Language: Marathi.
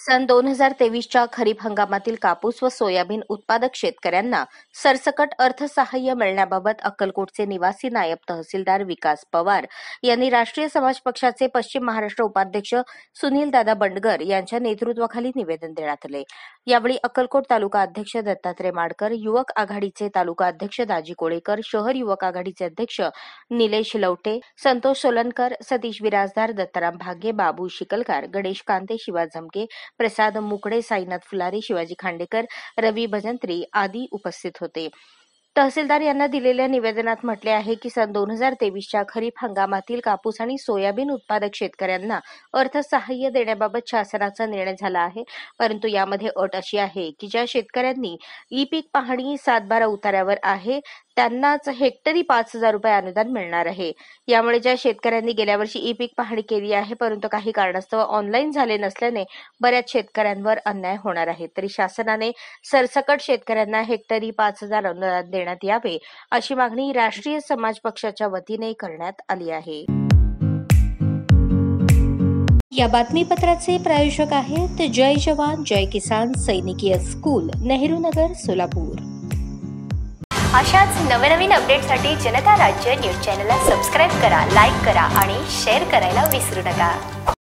सन 2023च्या खरीप हंगामातील कापूस व सोयाबीन उत्पादक शेतकऱ्यांना सरसकट अर्थसहाय्य मिळण्याबाबत अक्कलकोटचे निवासी नायब तहसीलदार विकास पवार यांनी राष्ट्रीय समाज पक्षाचे पश्चिम महाराष्ट्र उपाध्यक्ष सुनीलदादा बंडगर यांच्या नेतृत्वाखाली निवेदन देण्यात आले। यावेळी अक्कलकोट तालुका अध्यक्ष दत्तात्रय माडकर, युवक आघाडीचे तालुका अध्यक्ष दाजी कोळेकर, शहर युवक आघाडीचे अध्यक्ष निलेश लवटे, संतोष सोलनकर, सतीश बिराजदार, दत्ताराम भाग्ये, बाबू शिकलकार, गणेश कांते, शिवा झमके, प्रसाद मुकडे, साईनाथ फुलारी, शिवाजी खांडेकर, रवी भजंत्री आदी उपस्थित होते। तहसीलदार यांना दिलेल्या निवेदनात म्हटले आहे की सन 2023च्या खरीप हंगामातील कापूस आणि सोयाबीन उत्पादक शेतकऱ्यांना अर्थसहाय्य देण्याबाबत शासनाचा निर्णय झाला आहे, परंतु यामध्ये अट अशी आहे की ज्या शेतकऱ्यांनी ई पीक पाहणी 7/12 उतार्यावर आहे त्यांनाच हेक्टरी 5,000 रुपये अनुदान मिळणार आहे। यामुळे ज्या शेतकऱ्यांनी गेल्या वर्षी ई पीक पाहणी केली आहे परंतु काही कारणास्तव ऑनलाईन झाले नसल्याने बऱ्याच शेतकऱ्यांवर अन्याय होणार आहे, तरी शासनाने सरसकट शेतकऱ्यांना हेक्टरी 5,000 अनुदान देण्यात यावे अशी मागणी राष्ट्रीय समाज पक्षाच्या वतीने करण्यात आली आहे। या बातमीपत्राचे प्रायोजक आहेत जय जवान जय किसान सैनिकीय स्कूल, नेहरू नगर, सोलापूर। अशाच नवनवीन अपडेटसाठी जनता राज्य न्यूज चॅनलला सबस्क्राईब करा, लाईक करा आणि शेअर करायला विसरू नका।